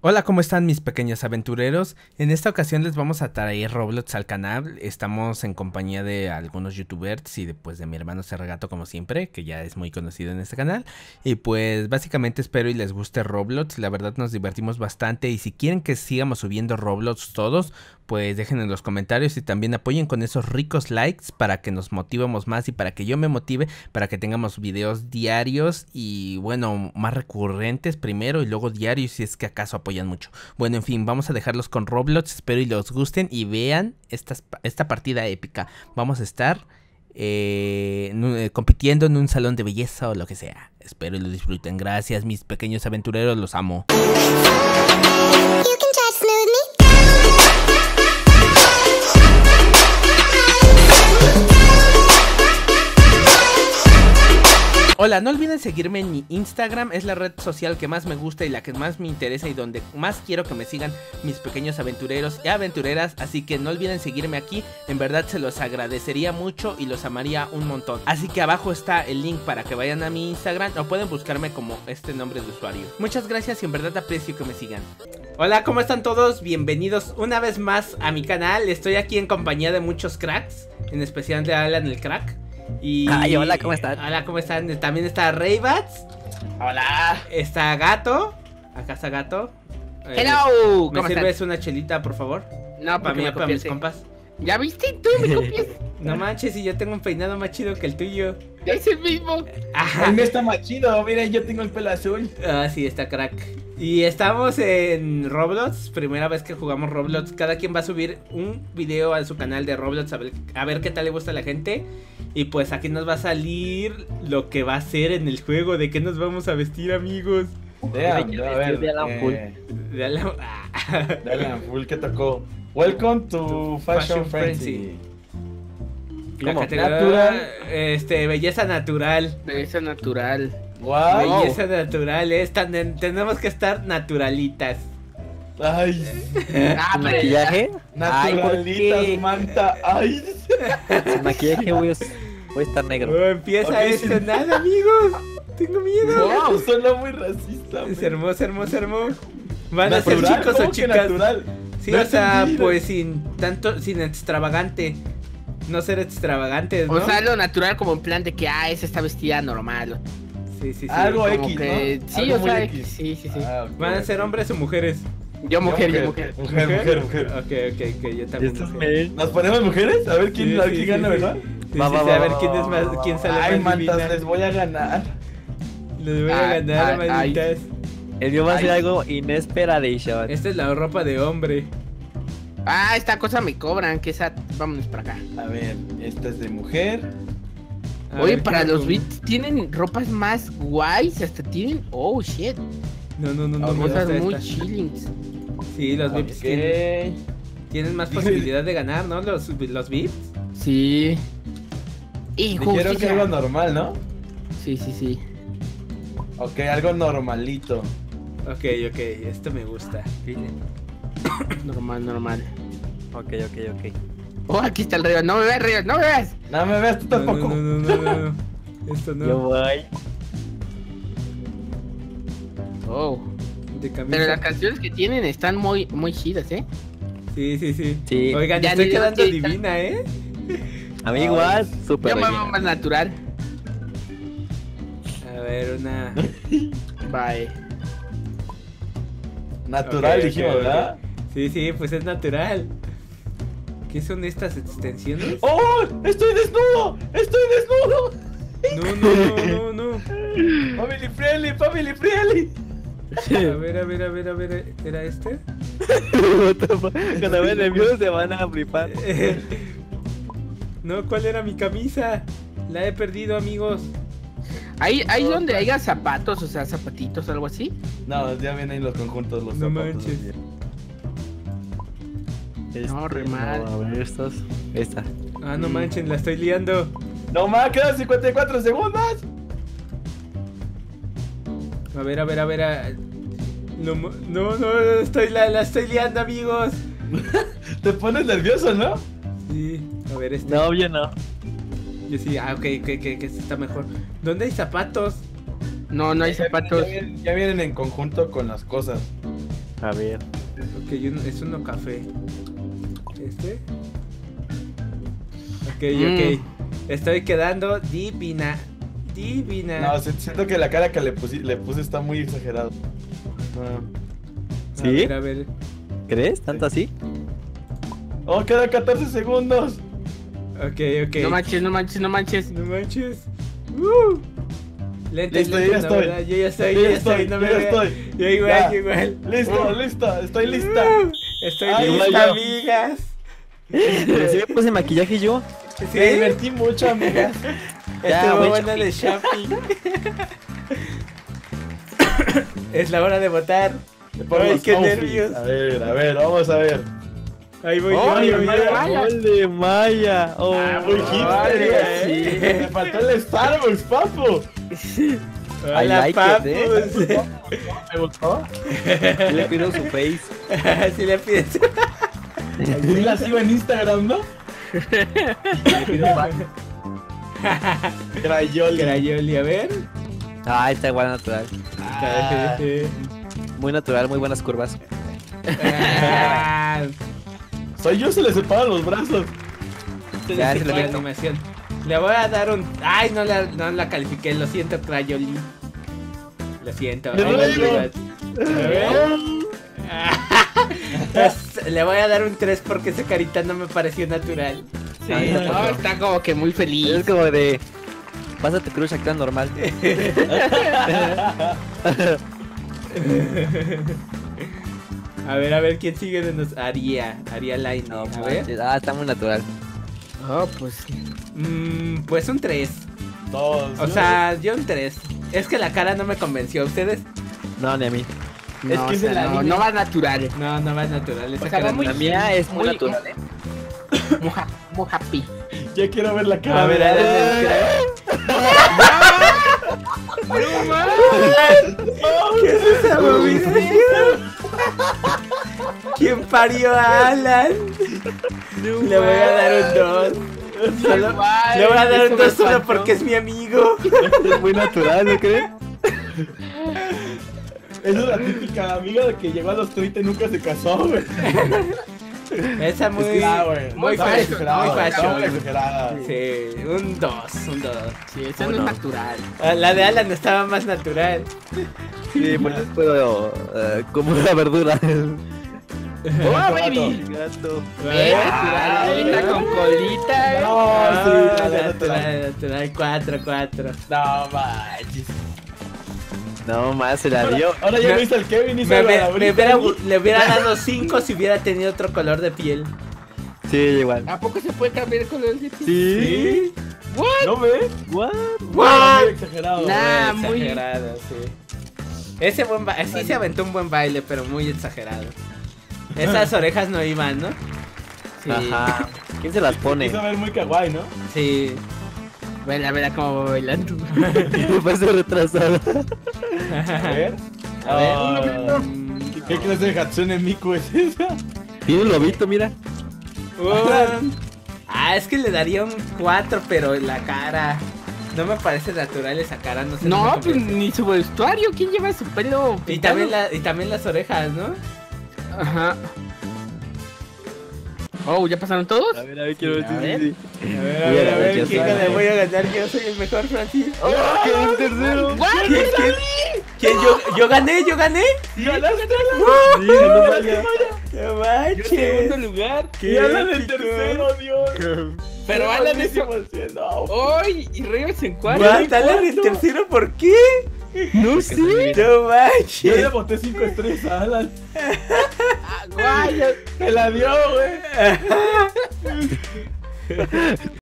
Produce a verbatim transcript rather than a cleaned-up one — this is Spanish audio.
Hola, ¿cómo están mis pequeños aventureros? En esta ocasión les vamos a traer Roblox al canal. Estamos en compañía de algunos youtubers y de, pues, de mi hermano Sergato, como siempre, que ya es muy conocido en este canal. Y pues básicamente espero y les guste Roblox. La verdad nos divertimos bastante y si quieren que sigamos subiendo Roblox todos, pues dejen en los comentarios y también apoyen con esos ricos likes para que nos motivemos más y para que yo me motive, para que tengamos videos diarios y bueno, más recurrentes primero y luego diarios si es que acaso apoyan mucho. Bueno, en fin, vamos a dejarlos con Roblox, espero y los gusten y vean estas, esta partida épica. Vamos a estar eh, en, compitiendo en un salón de belleza o lo que sea. Espero y lo disfruten. Gracias mis pequeños aventureros, los amo. Hola, no olviden seguirme en mi Instagram, es la red social que más me gusta y la que más me interesa y donde más quiero que me sigan mis pequeños aventureros y aventureras, así que no olviden seguirme aquí, en verdad se los agradecería mucho y los amaría un montón. Así que abajo está el link para que vayan a mi Instagram o pueden buscarme como este nombre de usuario. Muchas gracias y en verdad aprecio que me sigan. Hola, ¿cómo están todos? Bienvenidos una vez más a mi canal, estoy aquí en compañía de muchos cracks, en especial de Alan el crack. Y... Ay, hola, ¿cómo están? Hola, ¿cómo están? También está Raybats. Hola. Está Gato. Acá está Gato. Hello. ¿Me sirves están? Una chelita, por favor? No, para mí, para mis copiaste. compas. ¿Ya viste? Tú me copias. No manches, y yo tengo un peinado más chido que el tuyo. Es el mismo. Ajá. El mío está más chido, miren, yo tengo el pelo azul. Ah, sí, está crack. Y estamos en Roblox, primera vez que jugamos Roblox. Cada quien va a subir un video a su canal de Roblox a ver, a ver qué tal le gusta a la gente. Y pues aquí nos va a salir lo que va a ser en el juego, de qué nos vamos a vestir, amigos. Vean, Yo a ver, de Alan eh, De Alan, ah. de Alan Full que tocó. Welcome to Fashion, Fashion Frenzy. La ¿Cómo? categoría, Natural. este, belleza natural. Belleza natural. Wow. Belleza natural, es tan, tenemos que estar naturalitas. Ay, Ah, pero- ¿Maquillaje? naturalitas, Ay, ¿por qué? manta. Ay. Sin maquillaje voy a, voy a estar negro. Oh, empieza Ok, esto, sí. nada, amigos. Tengo miedo. No, suena muy racista. Es güey. hermoso, hermoso, hermoso. ¿Van a ser Natural, chicos o ¿cómo que chicas? natural? Sí, No o sea, entendí. pues sin tanto, sin extravagante. No ser extravagantes, ¿no? O sea, lo natural como en plan de que, ah, esa está vestida normal. Sí, sí, sí. Algo Como X, que- ¿no? Sí, Algo o muy sea, X. sí, sí, sí. Ah, ok, ¿Van a ok. ser hombres o mujeres? Yo mujer, yo mujer, mujer. mujer, mujer, mujer. Ok, ok, ok, yo también. Esto es mujer. mail. ¿Nos ponemos mujeres? A ver quién, Sí, a ver sí, quién sí, gana, sí. ¿verdad? Sí, Va, sí, va, sí, va, a ver va, quién va, es más, va, quién va. sale Ay, más mantas, divina. les voy a ganar. Les voy a Ay, ganar, ay, malditas. El mío va a ser Ay. algo inesperadation. Esta es la ropa de hombre. Ah, esta cosa me cobran, que esa, vámonos para acá. A ver, esta es de mujer. A Oye, ver, para ¿qué los hago? beats tienen ropas más guays, hasta tienen, oh shit, No, no, no, no. Ah, me cosas gusta muy esta. chillings. Sí, los V I Ps tienen, Ok. tienen más posibilidad de ganar, ¿no? Los, los V I Ps. Sí. Dijeron que Injusticia. algo normal, ¿no? Sí, sí, sí. Ok, algo normalito. Ok, ok, esto me gusta. Normal, normal. Ok, ok, ok. Oh, aquí está el río. No me veas, río, no me veas. No me veas tú No, no, tampoco. no, no, no, no, no. Esto no. Yo voy. Oh. De camisa. Pero las canciones que tienen están muy, muy chidas, ¿eh? Sí, sí, sí. Sí. Oigan, Ya estoy ni quedando digo que- divina, ¿eh? A mí igual, Yo súper me veo divina. más natural. A ver, una. Bye. Natural, Ok, ok, dijimos, ok. ¿verdad? Sí, sí, pues es natural. ¿Qué son estas extensiones? ¡Oh! ¡Estoy desnudo! ¡Estoy desnudo! No, no, no, no, no. ¡Family friendly! ¡Family friendly! A ver, a ver, a ver, a ver. ¿Era este? Cuando ven el video se van a flipar. No, ¿cuál era mi camisa? La he perdido, amigos. ¿Hay, hay donde haya zapatos, o sea, zapatitos, algo así? No, ya vienen los conjuntos, los No zapatos. manches. Este, No, re mal. A ver, estos. Esta. Ah, no manchen, la estoy liando. ¡No más! ¡Quedan cincuenta y cuatro segundos! A ver, a ver, a ver. a- No, mo- no, no, estoy la, la estoy liando, amigos. Te pones nervioso, ¿no? Sí, a ver, este. No, yo no. Yo sí, ah, ok, que, que, que este está mejor. ¿Dónde hay zapatos? No, no hay Ya- zapatos. Ya, vienen, ya vienen en conjunto con las cosas. A ver. Ok, uno- es uno café. ¿Este? Ok, ok. Estoy quedando divina. Divina. No, si- siento que la cara que le, pusi- le puse está muy exagerado. No. A ¿Sí? ver, a ver. ¿Crees? ¿Tanto así? Oh, quedan catorce segundos. Ok, ok. No manches, no manches, no manches. No manches. Uh. Lentes, Listo, yo lentes, ya no, estoy. ¿verdad? Yo ya estoy, Yo yo ya ya estoy, estoy, no yo me ya vean. estoy. Yo igual, Ya. yo igual. Listo, listo, estoy lista. Uh, Estoy Ay, lista, yo. amigas. Pero sí me puse maquillaje yo. Sí, Me divertí mucho, amigas. Ya, estuvo voy buena de shopping. Es la hora de votar. Por Ay, los qué outfits. nervios. A ver, a ver, vamos a ver. Ahí voy Oh, yo, ahí el voy Mario yo. Maya. Gol de Maya. Oh, Ah, muy hipster, Vale, güey. sí. Me faltó el Starbucks, papu. Hola, I like it, papus. ¿Me gustó? yo le pido su face. Si le pides. Sí la sigo en Instagram, ¿no? Le pido back. Crayoli. Crayoli, a ver. Ah, está igual natural. Ah. Muy natural, muy buenas curvas. Ah, Soy yo, se le separan los brazos. Entonces, Ya, sí, se le fue meto. animación. Le voy a dar un. Ay, no la, no la califiqué. Lo siento, Crayoli. Lo siento. Le Ay, doy no, uno. A ver. Es- Le voy a dar un tres porque esa carita no me pareció natural. Sí, no, está como que muy feliz. Es como de. Pásate crush acá normal. A ver, a ver, ¿quién sigue de nos? Aria, Aria Line. No, a ver. manches. Ah, está muy natural. Oh, pues. Mm, pues un tres. Dos. O sea, yo un tres. Es que la cara no me convenció. ¿A ustedes? No, ni a mí. Es No, que o es sea, el no, anime. no va natural. No, no va natural. Esa O sea, cara va muy- no- La mía es muy Muy- natural, ¿eh? Muy, ha- muy happy. Ya quiero ver la cara. A ver, de- a ver, a ver. ¿Qué es esa movimiento? ¿Quién parió a Alan? Le voy a dar un dos. Solo- Igual, le voy a dar eso un me dos solo faltó. porque es mi amigo. Es muy natural, ¿no crees? Esa es la típica amiga de que llegó a los treinta y nunca se casó, güey. Esa muy, Es que, ah, güey, muy está fashion, exagerada, muy está fashion. muy exagerada. Sí, un dos, un dos. Sí, eso ¿Cómo no es no? natural. Ah, La de Alan estaba más natural. Sí, por eso puedo. eh, como una verdura. ¡Oh, baby! Gato. Ve, Ah, naturalita con colita. No, Ah, sí, la natural, natural. natural, cuatro, cuatro. No manches. No más se la dio. Ahora ya Me- no hizo el Kevin, hizo Me, el me- Balabrita. me hubiera, le hubiera dado cinco si hubiera tenido otro color de piel. Sí, igual. ¿A poco se puede cambiar el color de piel? Sí. ¿No ves? What? What? Muy exagerado. Nah. Ah, muy muy- exagerado, sí. Ese buen ba- sí se aventó un buen baile, pero muy exagerado. Esas orejas no iban, ¿no? Sí. Ajá. ¿Quién se las pone? Quiso ver muy kawaii, ¿no? Sí. Vela, vela cómo va bailando. Me parece retrasada. A ver. A ver. Ah, Mm, ¿Qué clase de Hatsune Miku es esa? Tiene un lobito, mira. un- Ah, es que le daría un cuatro, pero la cara. No me parece natural esa cara, no sé. No, me pues convence. ni su vestuario. ¿Quién lleva su pelo? Y pintado? también, la, y también las orejas, ¿no? Ajá. Oh, ¿ya pasaron todos? A ver, a ver, quiero ver A si ver. sí. A ver, a ver, a ver, Ya ¿quién sabe. le voy a ganar? Yo soy el mejor, Francis. ¡Oh, quedé en tercero! ¿Quién, quién, quién? Yo, yo gané, yo gané. ¡Ganaste! Sí, no vaya. No manches. lugar. ¡Y Alan el épico. tercero, Dios! Pero Alan es... No. ¡Ay! Y Reyes en cuatro. What? Alan el tercero, ¿por qué? No sé. No Yo le manches. boté cinco estrellas a Alan. Guay, Me la dio, güey.